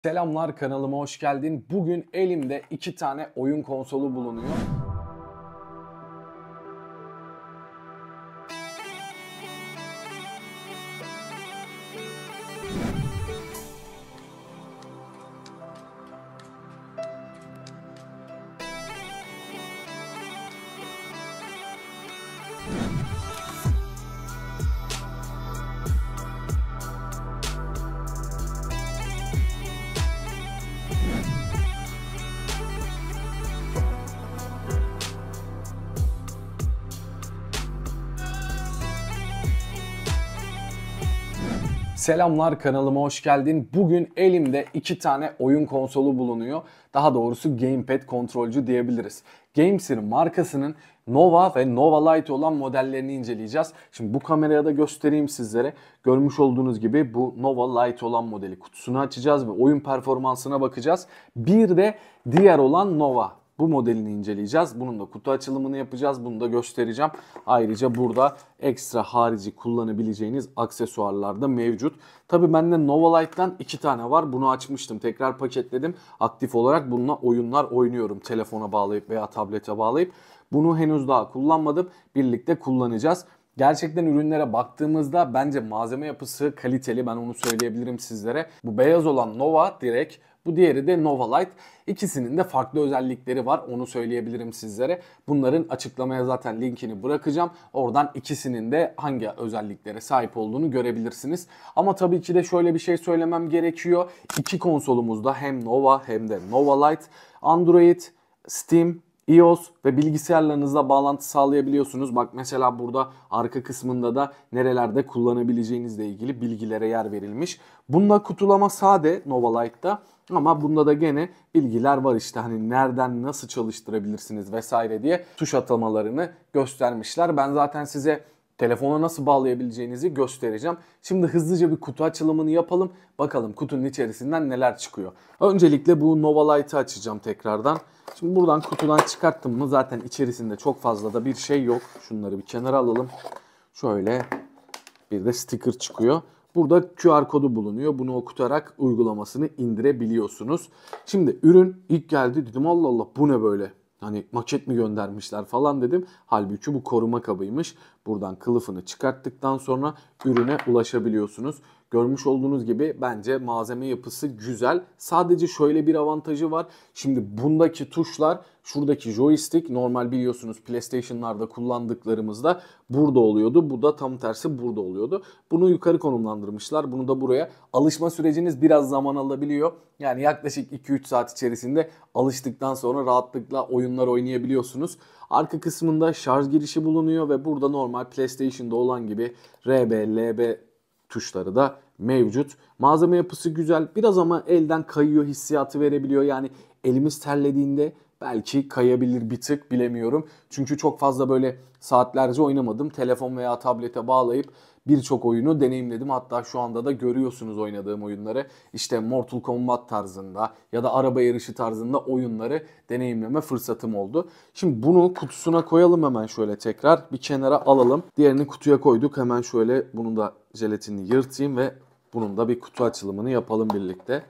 Selamlar, kanalıma hoş geldin. Bugün elimde iki tane oyun konsolu bulunuyor. Selamlar, kanalıma hoş geldin. Bugün elimde iki tane oyun konsolu bulunuyor. Daha doğrusu gamepad kontrolcü diyebiliriz. Gamesir markasının Nova ve Nova Lite olan modellerini inceleyeceğiz. Şimdi bu kameraya da göstereyim sizlere. Görmüş olduğunuz gibi bu Nova Lite olan modeli kutusunu açacağız ve oyun performansına bakacağız. Bir de diğer olan Nova. Bu modelini inceleyeceğiz. Bunun da kutu açılımını yapacağız. Bunu da göstereceğim. Ayrıca burada ekstra harici kullanabileceğiniz aksesuarlar da mevcut. Tabii bende Nova Lite'dan 2 tane var. Bunu açmıştım. Tekrar paketledim. Aktif olarak bununla oyunlar oynuyorum. Telefona bağlayıp veya tablete bağlayıp. Bunu henüz daha kullanmadım. Birlikte kullanacağız. Gerçekten ürünlere baktığımızda bence malzeme yapısı kaliteli. Ben onu söyleyebilirim sizlere. Bu beyaz olan Nova direkt. Bu diğeri de Nova Lite. İkisinin de farklı özellikleri var. Onu söyleyebilirim sizlere. Bunların açıklamaya zaten linkini bırakacağım. Oradan ikisinin de hangi özelliklere sahip olduğunu görebilirsiniz. Ama tabii ki de şöyle bir şey söylemem gerekiyor. İki konsolumuzda hem Nova hem de Nova Lite Android, Steam, iOS ve bilgisayarlarınızla bağlantı sağlayabiliyorsunuz. Bak mesela burada arka kısmında da nerelerde kullanabileceğinizle ilgili bilgilere yer verilmiş. Bunda kutulama sade Nova Lite'da ama bunda da gene bilgiler var işte hani nereden nasıl çalıştırabilirsiniz vesaire diye tuş atamalarını göstermişler. Ben zaten size telefona nasıl bağlayabileceğinizi göstereceğim. Şimdi hızlıca bir kutu açılımını yapalım. Bakalım kutunun içerisinden neler çıkıyor. Öncelikle bu Nova Lite'ı açacağım tekrardan. Şimdi buradan kutudan çıkarttım mı zaten içerisinde çok fazla da bir şey yok. Şunları bir kenara alalım. Şöyle bir de sticker çıkıyor. Burada QR kodu bulunuyor. Bunu okutarak uygulamasını indirebiliyorsunuz. Şimdi ürün ilk geldi dedim Allah Allah bu ne böyle? Hani maket mi göndermişler falan dedim. Halbuki bu koruma kabıymış. Buradan kılıfını çıkarttıktan sonra ürüne ulaşabiliyorsunuz. Görmüş olduğunuz gibi bence malzeme yapısı güzel. Sadece şöyle bir avantajı var. Şimdi bundaki tuşlar şuradaki joystick normal biliyorsunuz PlayStation'larda kullandıklarımızda burada oluyordu. Bu da tam tersi burada oluyordu. Bunu yukarı konumlandırmışlar. Bunu da buraya. Alışma süreciniz biraz zaman alabiliyor. Yani yaklaşık 2-3 saat içerisinde alıştıktan sonra rahatlıkla oyunlar oynayabiliyorsunuz. Arka kısmında şarj girişi bulunuyor ve burada normal PlayStation'da olan gibi RB, LB tuşları da mevcut. Malzeme yapısı güzel. Biraz ama elden kayıyor hissiyatı verebiliyor. Yani elimiz terlediğinde belki kayabilir bir tık bilemiyorum. Çünkü çok fazla böyle saatlerce oynamadım. Telefon veya tablete bağlayıp birçok oyunu deneyimledim. Hatta şu anda da görüyorsunuz oynadığım oyunları. İşte Mortal Kombat tarzında ya da araba yarışı tarzında oyunları deneyimleme fırsatım oldu. Şimdi bunu kutusuna koyalım hemen şöyle tekrar. Bir kenara alalım. Diğerini kutuya koyduk. Hemen şöyle bunun da jelatinini yırtayım ve bunun da bir kutu açılımını yapalım birlikte.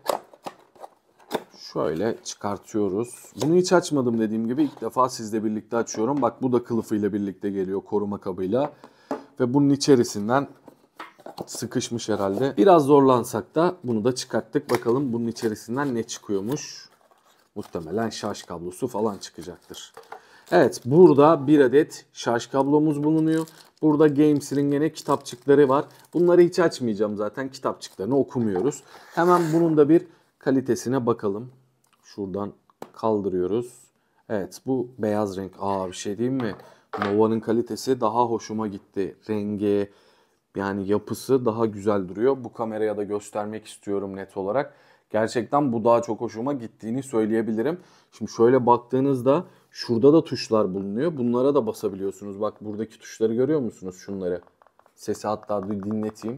Şöyle çıkartıyoruz. Bunu hiç açmadım dediğim gibi ilk defa sizle birlikte açıyorum. Bak bu da kılıfıyla birlikte geliyor koruma kabıyla. Ve bunun içerisinden sıkışmış herhalde. Biraz zorlansak da bunu da çıkarttık. Bakalım bunun içerisinden ne çıkıyormuş. Muhtemelen şarj kablosu falan çıkacaktır. Evet burada bir adet şarj kablomuz bulunuyor. Burada Gamesir'in gene kitapçıkları var. Bunları hiç açmayacağım zaten. Kitapçıklarını okumuyoruz. Hemen bunun da bir kalitesine bakalım. Şuradan kaldırıyoruz. Evet bu beyaz renk. Bir şey diyeyim mi? Nova'nın kalitesi daha hoşuma gitti. Rengi yani yapısı daha güzel duruyor. Bu kameraya da göstermek istiyorum net olarak. Gerçekten bu daha çok hoşuma gittiğini söyleyebilirim. Şimdi şöyle baktığınızda şurada da tuşlar bulunuyor. Bunlara da basabiliyorsunuz. Bak buradaki tuşları görüyor musunuz şunları? Sesi hatta bir dinleteyim.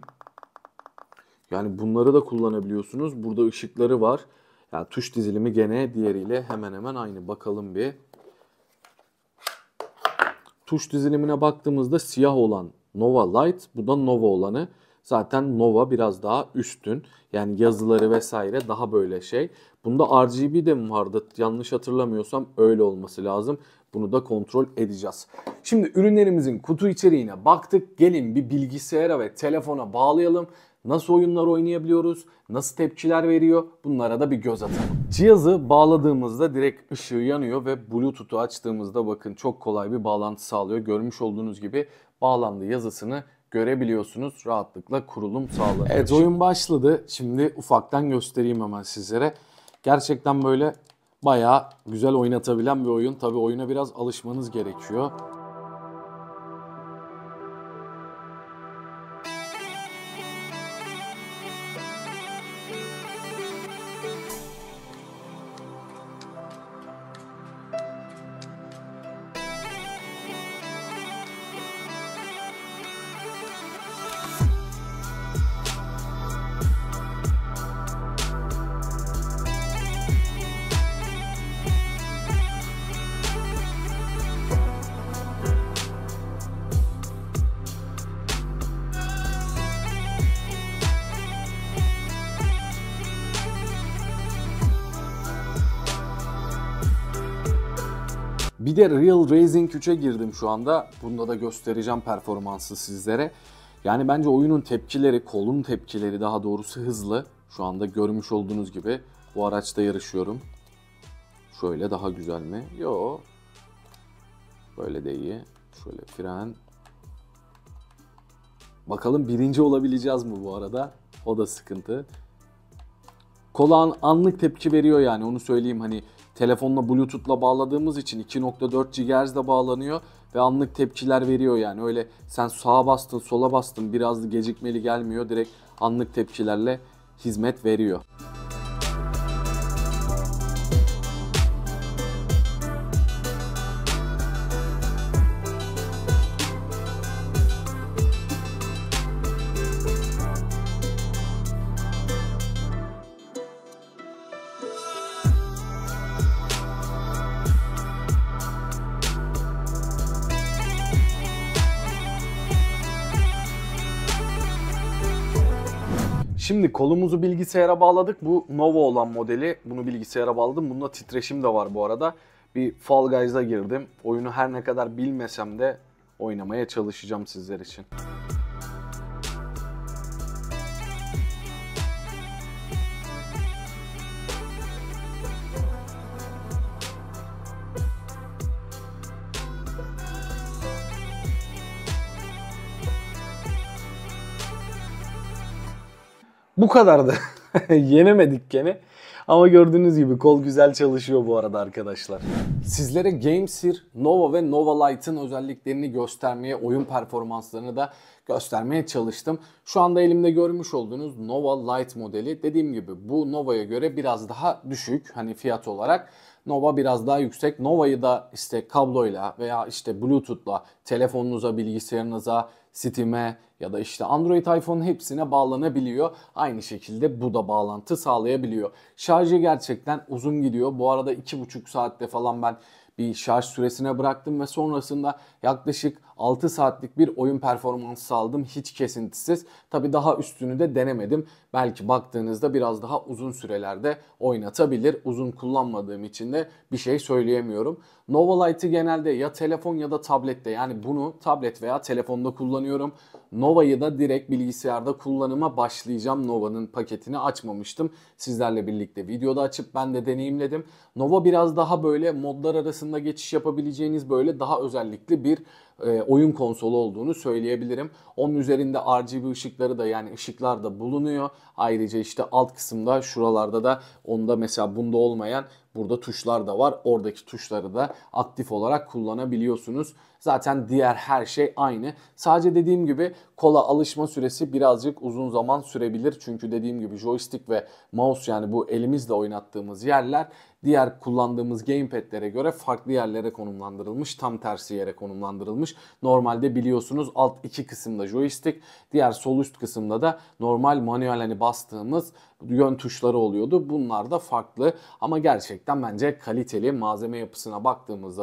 Yani bunları da kullanabiliyorsunuz. Burada ışıkları var. Yani tuş dizilimi gene diğeriyle hemen hemen aynı. Bakalım bir. Tuş dizilimine baktığımızda siyah olan Nova Lite, bu da Nova olanı. Zaten Nova biraz daha üstün. Yani yazıları vesaire daha böyle şey. Bunda RGB de mi vardı? Yanlış hatırlamıyorsam öyle olması lazım. Bunu da kontrol edeceğiz. Şimdi ürünlerimizin kutu içeriğine baktık. Gelin bir bilgisayara ve telefona bağlayalım. Nasıl oyunlar oynayabiliyoruz? Nasıl tepkiler veriyor? Bunlara da bir göz atalım. Cihazı bağladığımızda direkt ışığı yanıyor ve Bluetooth'u açtığımızda bakın çok kolay bir bağlantı sağlıyor. Görmüş olduğunuz gibi bağlandı yazısını görebiliyorsunuz. Rahatlıkla kurulum sağlanıyor. Evet, oyun başladı. Şimdi ufaktan göstereyim hemen sizlere. Gerçekten böyle bayağı güzel oynatabilen bir oyun. Tabii oyuna biraz alışmanız gerekiyor. Bir de Real Racing 3'e girdim şu anda. Bunda da göstereceğim performansı sizlere. Yani bence oyunun tepkileri, kolun tepkileri daha doğrusu hızlı. Şu anda görmüş olduğunuz gibi bu araçta yarışıyorum. Şöyle daha güzel mi? Yo. Böyle de iyi. Şöyle fren. Bakalım birinci olabileceğiz mi bu arada? O da sıkıntı. Kola anlık tepki veriyor yani, onu söyleyeyim. Hani telefonla Bluetooth'la bağladığımız için 2.4 GHz'de bağlanıyor ve anlık tepkiler veriyor yani. Öyle sen sağa bastın, sola bastın biraz da gecikmeli gelmiyor. Direkt anlık tepkilerle hizmet veriyor. Şimdi kolumuzu bilgisayara bağladık. Bu Nova olan modeli. Bunu bilgisayara bağladım. Bunda titreşim de var bu arada. Bir Fall Guys'a girdim. Oyunu her ne kadar bilmesem de oynamaya çalışacağım sizler için. Bu kadardı. Yenemedik gene. Ama gördüğünüz gibi kol güzel çalışıyor bu arada arkadaşlar. Sizlere Gamesir, Nova ve Nova Lite'ın özelliklerini göstermeye, oyun performanslarını da göstermeye çalıştım. Şu anda elimde görmüş olduğunuz Nova Lite modeli. Dediğim gibi bu Nova'ya göre biraz daha düşük hani fiyat olarak. Nova biraz daha yüksek. Nova'yı da işte kabloyla veya işte Bluetooth'la telefonunuza, bilgisayarınıza, Steam'e ya da işte Android, iPhone hepsine bağlanabiliyor. Aynı şekilde bu da bağlantı sağlayabiliyor. Şarjı gerçekten uzun gidiyor. Bu arada 2,5 saatte falan ben bir şarj süresine bıraktım ve sonrasında yaklaşık 6 saatlik bir oyun performansı sağladım hiç kesintisiz. Tabi daha üstünü de denemedim. Belki baktığınızda biraz daha uzun sürelerde oynatabilir. Uzun kullanmadığım için de bir şey söyleyemiyorum. Nova Lite'ı genelde ya telefon ya da tablette, yani bunu tablet veya telefonda kullanıyorum. Nova'yı da direkt bilgisayarda kullanıma başlayacağım. Nova'nın paketini açmamıştım. Sizlerle birlikte videoda açıp ben de deneyimledim. Nova biraz daha böyle modlar arasında geçiş yapabileceğiniz böyle daha özellikli bir oyun konsolu olduğunu söyleyebilirim. Onun üzerinde RGB ışıkları da, yani ışıklar da bulunuyor. Ayrıca işte alt kısımda şuralarda da, onda mesela bunda olmayan burada tuşlar da var. Oradaki tuşları da aktif olarak kullanabiliyorsunuz. Zaten diğer her şey aynı. Sadece dediğim gibi kola alışma süresi birazcık uzun zaman sürebilir. Çünkü dediğim gibi joystick ve mouse, yani bu elimizle oynattığımız yerler diğer kullandığımız gamepad'lere göre farklı yerlere konumlandırılmış. Tam tersi yere konumlandırılmış. Normalde biliyorsunuz alt iki kısımda joystick, diğer sol üst kısımda da normal manuel hani bastığımız yön tuşları oluyordu. Bunlar da farklı ama gerçekten bence kaliteli. Malzeme yapısına baktığımızda da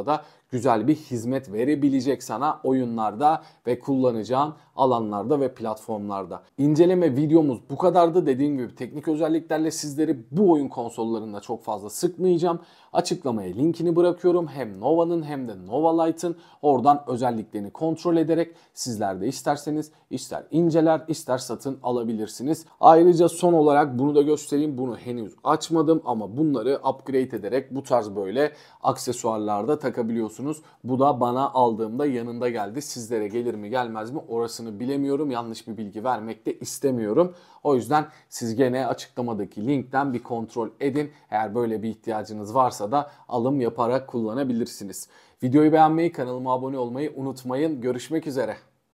güzel bir hizmet verebilecek sana oyunlarda ve kullanacağın alanlarda ve platformlarda. İnceleme videomuz bu kadardı. Dediğim gibi teknik özelliklerle sizleri bu oyun konsollarında çok fazla sıkmayacağım. Açıklamaya linkini bırakıyorum. Hem Nova'nın hem de Nova Lite'ın. Oradan özelliklerini kontrol ederek sizler de isterseniz ister inceler ister satın alabilirsiniz. Ayrıca son olarak bunu da göstereyim. Bunu henüz açmadım ama bunları upgrade ederek bu tarz böyle aksesuarlarda takabiliyorsunuz. Bu da bana aldığımda yanında geldi. Sizlere gelir mi gelmez mi orasını bilemiyorum. Yanlış bir bilgi vermek de istemiyorum. O yüzden siz gene açıklamadaki linkten bir kontrol edin. Eğer böyle bir ihtiyacınız varsa da alım yaparak kullanabilirsiniz. Videoyu beğenmeyi, kanalıma abone olmayı unutmayın. Görüşmek üzere.